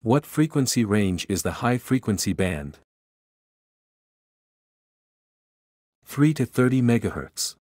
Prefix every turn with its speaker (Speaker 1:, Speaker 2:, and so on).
Speaker 1: What frequency range is the high-frequency band? 3 to 30 MHz.